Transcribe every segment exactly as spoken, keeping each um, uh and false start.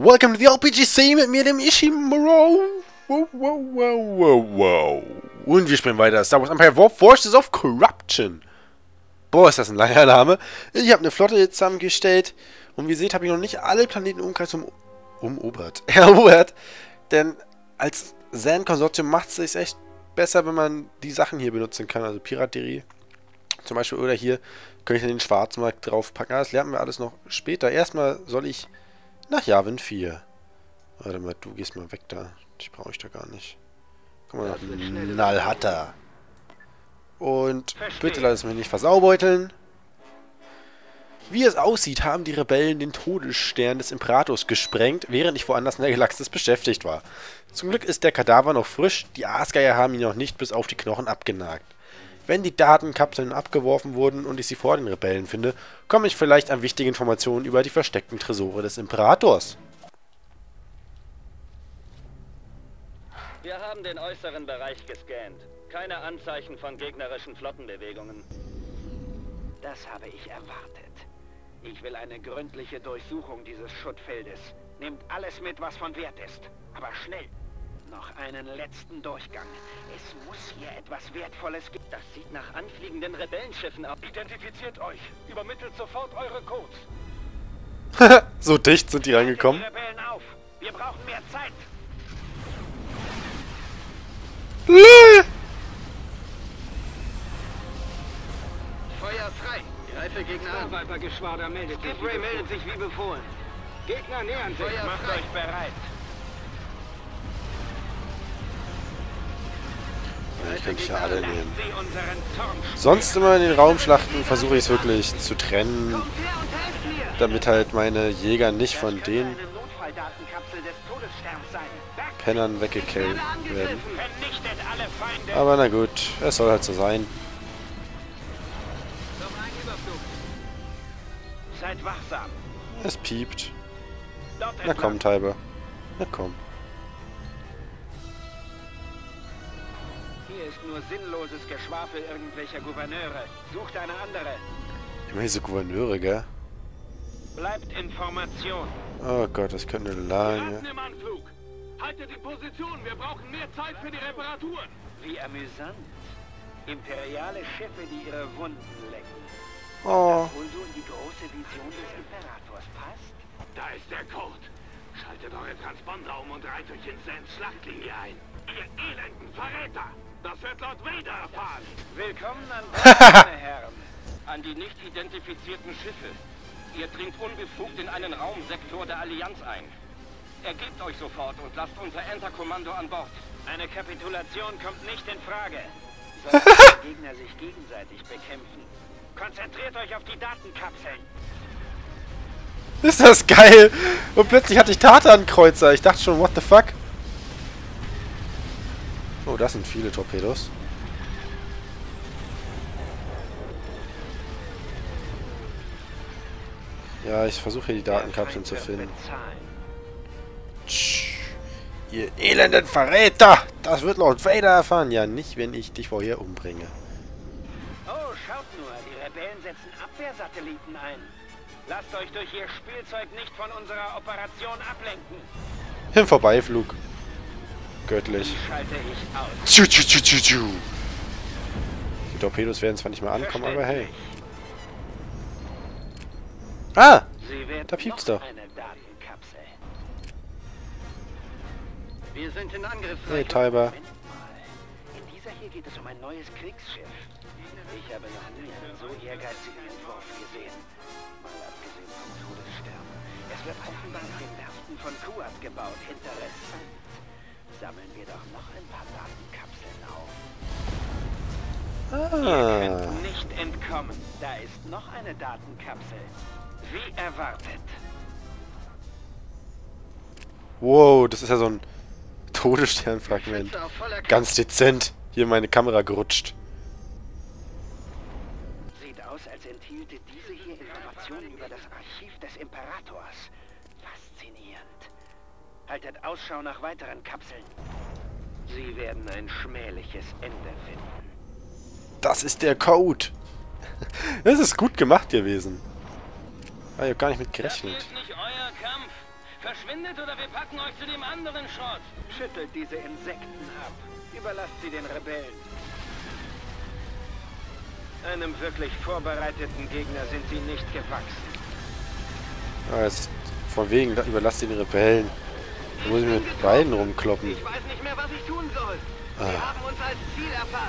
Welcome to the R P G C mit mir, dem Ishimuro. Wow, wow, wow, wow, wow. Und wir spielen weiter. Star Wars Empire War Forces of Corruption. Boah, ist das ein langer Name. Ich habe eine Flotte jetzt zusammengestellt. Und wie ihr seht, habe ich noch nicht alle Planeten im Umkreis um, umobert. erobert. Denn als Zen-Konsortium macht es sich echt besser, wenn man die Sachen hier benutzen kann. Also Piraterie zum Beispiel. Oder hier könnte ich den Schwarzmarkt draufpacken. Das lernen wir alles noch später. Erstmal soll ich nach Yavin vier. Warte mal, du gehst mal weg da. Die brauche ich da gar nicht. Komm mal nach Nalhata. Und bitte lass es mich nicht versaubeuteln. Wie es aussieht, haben die Rebellen den Todesstern des Imperators gesprengt, während ich woanders in der Galaxis beschäftigt war. Zum Glück ist der Kadaver noch frisch, die Aasgeier haben ihn noch nicht bis auf die Knochen abgenagt. Wenn die Datenkapseln abgeworfen wurden und ich sie vor den Rebellen finde, komme ich vielleicht an wichtige Informationen über die versteckten Tresore des Imperators. Wir haben den äußeren Bereich gescannt. Keine Anzeichen von gegnerischen Flottenbewegungen. Das habe ich erwartet. Ich will eine gründliche Durchsuchung dieses Schuttfeldes. Nehmt alles mit, was von Wert ist. Aber schnell. Noch einen letzten Durchgang. Es muss hier etwas Wertvolles geben. Das sieht nach anfliegenden Rebellenschiffen aus. Identifiziert euch. Übermittelt sofort eure Codes. So dicht sind die reingekommen. Die Rebellen auf. Wir brauchen mehr Zeit. Feuer frei. Greife Gegner an. Viper-Geschwader meldet sich. Skipray meldet sich wie befohlen. Gegner nähern sich. Feuer Macht frei. euch bereit. Ich könnte ich ja alle nehmen. Sie unseren Turm. Sonst immer in den Raumschlachten versuche ich es wirklich zu trennen, Kommt her und helft mir. damit halt meine Jäger nicht von Das könnte den eine Notfalldatenkapsel des Todessterns sein. Berg- Pennern weggekillt werden. Vernichtet alle Feinde. Aber na gut, es soll halt so sein. Seid wachsam. Es piept. Dort Na entlang. komm, Taiber. Na komm. Hier ist nur sinnloses Geschwafel irgendwelcher Gouverneure. Sucht eine andere. Immer diese Gouverneure, gell? Bleibt in Formation. Oh Gott, das könnte eine lange... im Anflug. Haltet die Position. Wir brauchen mehr Zeit für die Reparaturen. Wie amüsant. Imperiale Schiffe, die ihre Wunden lecken. Oh. Wohl so in die große Vision des Imperators passt? Da ist der Code. Schaltet eure Transponder um und reiht euch in Sans Schlachtlinie ein. Ihr elenden Verräter. Das wird Lord Vader erfahren. Willkommen an Bord, meine Herren. An die nicht identifizierten Schiffe. Ihr dringt unbefugt in einen Raumsektor der Allianz ein. Ergebt euch sofort und lasst unser Enter-Kommando an Bord. Eine Kapitulation kommt nicht in Frage. Sollten die Gegner sich gegenseitig bekämpfen. Konzentriert euch auf die Datenkapseln. Ist das geil! Und plötzlich hatte ich Tartan-Kreuzer. Ich dachte schon, what the fuck? Oh, das sind viele Torpedos. Ja, ich versuche hier die Datenkapseln zu finden. Tsch, ihr elenden Verräter! Das wird Lord Vader erfahren. Ja, nicht, wenn ich dich vorher umbringe. Oh, schaut nur, die Rebellen setzen Abwehrsatelliten ein. Lasst euch durch ihr Spielzeug nicht von unserer Operation ablenken. Im Vorbeiflug. Göttlich. Die schalte ich aus. Tschu, tschu, tschu, tschu, tschu. Die Torpedos werden zwar nicht mehr ankommen, aber hey. Ah! Sie werden Da piept's noch doch. eine Datenkapsel. Wir sind in Angriff. Hey, Taiber. Moment mal. In dieser hier geht es um ein neues Kriegsschiff. Ich habe noch nie einen so ehrgeizigen Entwurf gesehen. Mal abgesehen vom Todesstern. Es wird offenbar in den Werften von Kuat gebaut. Interessant. Sammeln wir doch noch ein paar Datenkapseln auf. Ihr Ah. könnt nicht entkommen. Da ist noch eine Datenkapsel. Wie erwartet. Wow, das ist ja so ein Todessternfragment. Schütze auf voller Kraft. Ganz dezent. Hier meine Kamera gerutscht. Sieht aus, als enthielte diese hier Informationen über das Archiv des Imperators. Faszinierend. Haltet Ausschau nach weiteren Kapseln. Sie werden ein schmähliches Ende finden. Das ist der Code. Das ist gut gemacht gewesen. Ah, ich hab gar nicht mit Das gerechnet. hier ist nicht euer Kampf. Verschwindet oder wir packen euch zu dem anderen Schrott. Schüttelt diese Insekten ab. Überlasst sie den Rebellen. Einem wirklich vorbereiteten Gegner sind sie nicht gewachsen. Ah, jetzt von wegen, da überlasst den Rebellen. Da muss ich mit beiden rumkloppen. Ich weiß nicht mehr, was ich tun soll. Wir Ah. haben uns als Ziel erfasst.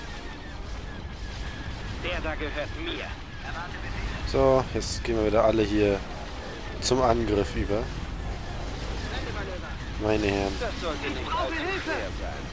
Der da gehört mir. So, jetzt gehen wir wieder alle hier zum Angriff über. Meine Herren. Das sollte nicht allzu schwer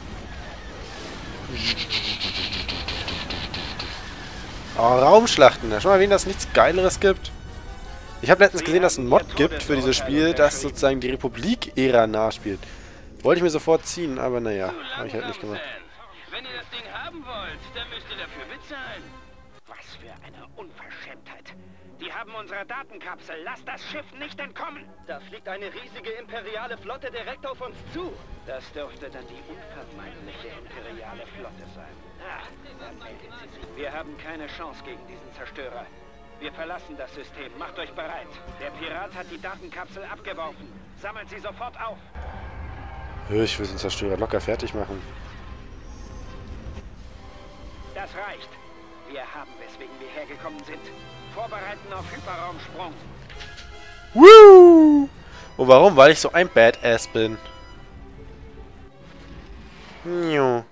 sein. Oh, Raumschlachten. Da schon mal erwähnt, dass es nichts Geileres gibt. Ich habe letztens gesehen, dass es einen Mod gibt für dieses Spiel, das sozusagen die Republik-Ära nachspielt. Wollte ich mir sofort ziehen, aber naja, habe ich halt nicht gemacht. Wenn ihr das Ding haben wollt, dann müsst ihr dafür bezahlen. Was für eine Unverschämtheit. Die haben unsere Datenkapsel. Lasst das Schiff nicht entkommen. Da fliegt eine riesige imperiale Flotte direkt auf uns zu. Das dürfte dann die unvermeidliche imperiale Flotte sein. Ah, dann meldet sie sich. Wir haben keine Chance gegen diesen Zerstörer. Wir verlassen das System. Macht euch bereit. Der Pirat hat die Datenkapsel abgeworfen. Sammelt sie sofort auf. Ich will den Zerstörer locker fertig machen. Das reicht. Wir haben, weswegen wir hergekommen sind. Vorbereiten auf Hyperraumsprung. Woo! Und warum? Weil ich so ein Badass bin. Njo.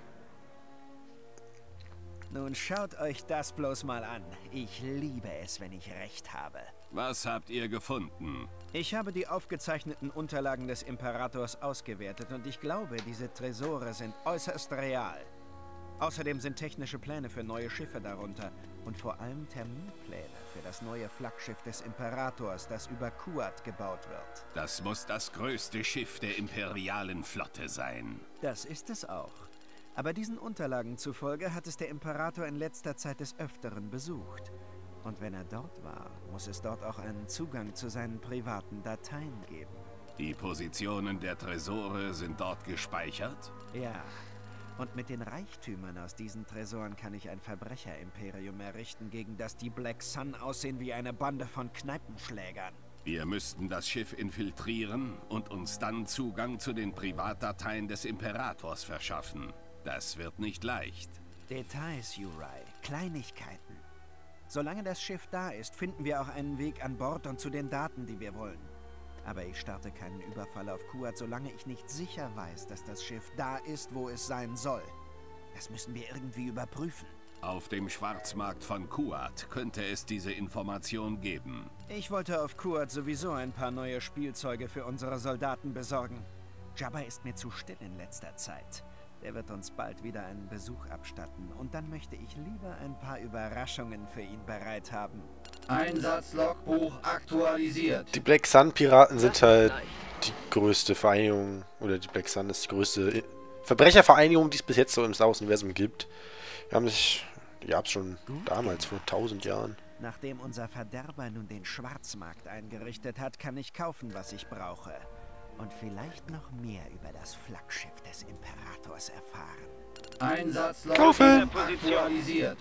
Nun schaut euch das bloß mal an. Ich liebe es, wenn ich recht habe. Was habt ihr gefunden? Ich habe die aufgezeichneten Unterlagen des Imperators ausgewertet und ich glaube, diese Tresore sind äußerst real. Außerdem sind technische Pläne für neue Schiffe darunter und vor allem Terminpläne für das neue Flaggschiff des Imperators, das über Kuat gebaut wird. Das muss das größte Schiff der imperialen Flotte sein. Das ist es auch. Aber diesen Unterlagen zufolge hat es der Imperator in letzter Zeit des Öfteren besucht. Und wenn er dort war, muss es dort auch einen Zugang zu seinen privaten Dateien geben. Die Positionen der Tresore sind dort gespeichert? Ja. Und mit den Reichtümern aus diesen Tresoren kann ich ein Verbrecherimperium errichten, gegen das die Black Sun aussehen wie eine Bande von Kneipenschlägern. Wir müssten das Schiff infiltrieren und uns dann Zugang zu den Privatdateien des Imperators verschaffen. Das wird nicht leicht. Details, Uri. Kleinigkeiten. Solange das Schiff da ist, finden wir auch einen Weg an Bord und zu den Daten, die wir wollen. Aber ich starte keinen Überfall auf Kuat, solange ich nicht sicher weiß, dass das Schiff da ist, wo es sein soll. Das müssen wir irgendwie überprüfen. Auf dem Schwarzmarkt von Kuat könnte es diese Information geben. Ich wollte auf Kuat sowieso ein paar neue Spielzeuge für unsere Soldaten besorgen. Jabba ist mir zu still in letzter Zeit. Der wird uns bald wieder einen Besuch abstatten und dann möchte ich lieber ein paar Überraschungen für ihn bereit haben. Einsatzlogbuch aktualisiert. Die Black Sun Piraten sind halt die größte Vereinigung, oder die Black Sun ist die größte Verbrechervereinigung, die es bis jetzt so im Star Wars-Universum gibt. Die haben sich, die gab es schon damals, vor tausend Jahren. Nachdem unser Verderber nun den Schwarzmarkt eingerichtet hat, kann ich kaufen, was ich brauche. Und vielleicht noch mehr über das Flaggschiff des Imperators erfahren. Einsatzlogbuch aktualisiert.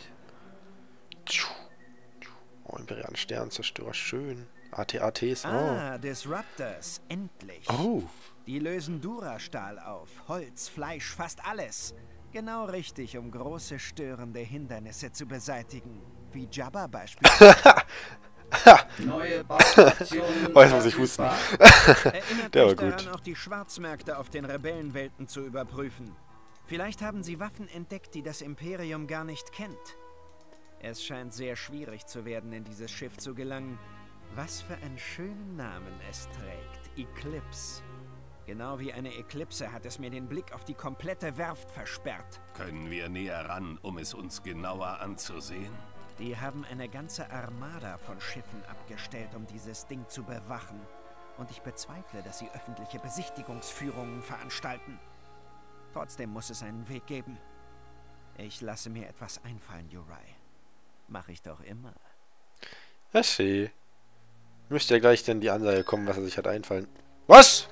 Oh, imperialen Sternzerstörer, schön. A T A Ts, oh. Ah, Disruptors, endlich. Oh. Die lösen Durastahl auf, Holz, Fleisch, fast alles. Genau richtig, um große störende Hindernisse zu beseitigen. Wie Jabba beispielsweise. Neue Bauaktionen. Oh, jetzt muss ich husten. Erinnert Der war mich daran, gut. auch die Schwarzmärkte auf den Rebellenwelten zu überprüfen. Vielleicht haben sie Waffen entdeckt, die das Imperium gar nicht kennt. Es scheint sehr schwierig zu werden, in dieses Schiff zu gelangen. Was für einen schönen Namen es trägt. Eclipse. Genau wie eine Eklipse hat es mir den Blick auf die komplette Werft versperrt. Können wir näher ran, um es uns genauer anzusehen? Die haben eine ganze Armada von Schiffen abgestellt, um dieses Ding zu bewachen. Und ich bezweifle, dass sie öffentliche Besichtigungsführungen veranstalten. Trotzdem muss es einen Weg geben. Ich lasse mir etwas einfallen, Uri. Mach ich doch immer. Ja, schön. Müsste ja gleich dann die Ansage kommen, was er sich hat einfallen. Was?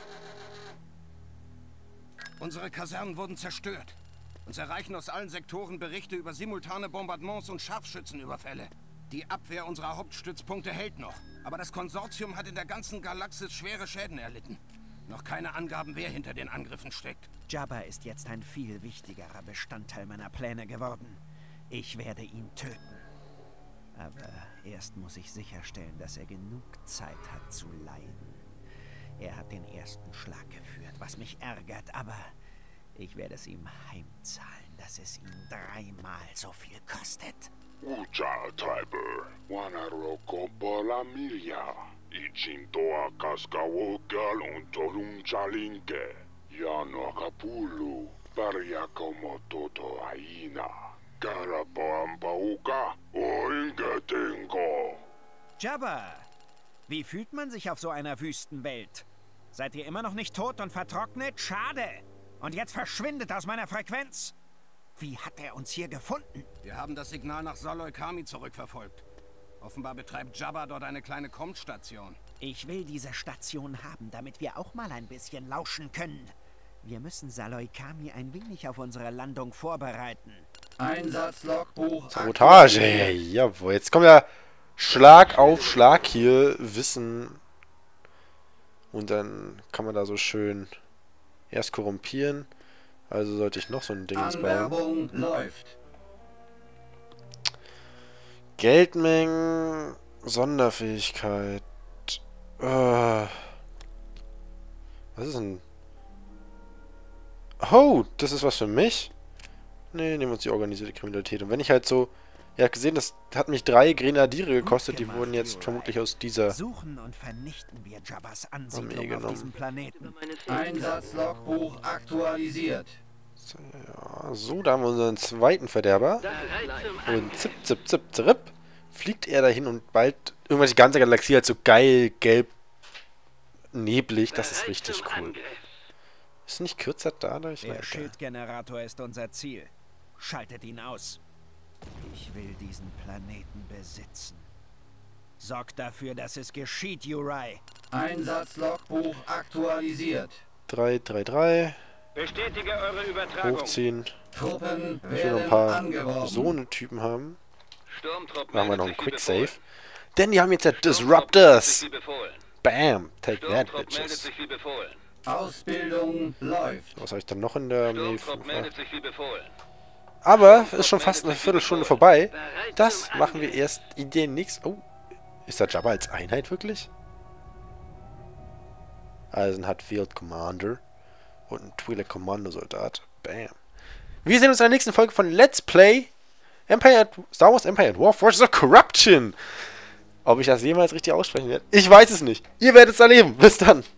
Unsere Kasernen wurden zerstört. Uns erreichen aus allen Sektoren Berichte über simultane Bombardements und Scharfschützenüberfälle. Die Abwehr unserer Hauptstützpunkte hält noch. Aber das Konsortium hat in der ganzen Galaxis schwere Schäden erlitten. Noch keine Angaben, wer hinter den Angriffen steckt. Jabba ist jetzt ein viel wichtigerer Bestandteil meiner Pläne geworden. Ich werde ihn töten. Aber erst muss ich sicherstellen, dass er genug Zeit hat zu leiden. Er hat den ersten Schlag geführt, was mich ärgert, aber ich werde es ihm heimzahlen, dass es ihn dreimal so viel kostet. Ucha Triber, Wanaro Kopola Milia, Ichintoa Kaskawokal Untolum Chalinke, Yano Kapulu, Variakomo Toto Aina, Karapoampauka, Oingetingo. Jabba, wie fühlt man sich auf so einer Wüstenwelt? Seid ihr immer noch nicht tot und vertrocknet? Schade! Und jetzt verschwindet aus meiner Frequenz! Wie hat er uns hier gefunden? Wir haben das Signal nach Saloi Kami zurückverfolgt. Offenbar betreibt Jabba dort eine kleine Kommt-Station. Ich will diese Station haben, damit wir auch mal ein bisschen lauschen können. Wir müssen Saloi Kami ein wenig auf unsere Landung vorbereiten. Einsatzlogbuch. Sabotage! Jawohl, jetzt kommt ja Schlag auf Schlag hier, Wissen. Und dann kann man da so schön erst korrumpieren. Also sollte ich noch so ein Ding bauen. Anwerbung läuft. Geldmengen, Sonderfähigkeit. Äh, was ist denn? Oh, das ist was für mich? Ne, nehmen wir uns die organisierte Kriminalität. Und wenn ich halt so... Ihr habt gesehen, das hat mich drei Grenadiere gekostet. Die wurden jetzt vermutlich aus dieser Suchen und vernichten wir Jabbas Armee Ansiedlung auf genommen. diesem Planeten. Einsatzlogbuch aktualisiert. So, ja, so, da haben wir unseren zweiten Verderber. Und zip, zip, zip, zip, fliegt er dahin und bald irgendwann die ganze Galaxie halt so geil, gelb, neblig. Das ist richtig cool. Ist nicht kürzer dadurch? Der Nein, Schildgenerator ist unser Ziel. Schaltet ihn aus. Ich will diesen Planeten besitzen. Sorgt dafür, dass es geschieht, Uri. Einsatzlogbuch aktualisiert. drei, drei, drei. Bestätige eure Übertragung. Hochziehen. Truppen Ich will noch ein werden paar angeworben. so eine Typen haben. Sturmtrupp Machen wir noch einen meldet sich wie Quick Save. befohlen. Denn die haben jetzt ja Sturmtrupp meldet Disruptors. sich wie befohlen. Bam. Take that, Sturmtrupp meldet bitches. sich wie befohlen. Ausbildung läuft. Was habe ich dann noch in der Armee? Sturmtrupp meldet sich wie befohlen. Aber ist schon fast eine Viertelstunde vorbei. Das machen wir erst in den nächsten... Oh, ist der Jabba als Einheit wirklich? Eisen hat Field Commander und ein Twi'lek Kommandosoldat. Bam. Wir sehen uns in der nächsten Folge von Let's Play Empire at, Star Wars Empire at War Forces of Corruption. Ob ich das jemals richtig aussprechen werde? Ich weiß es nicht. Ihr werdet es erleben. Bis dann.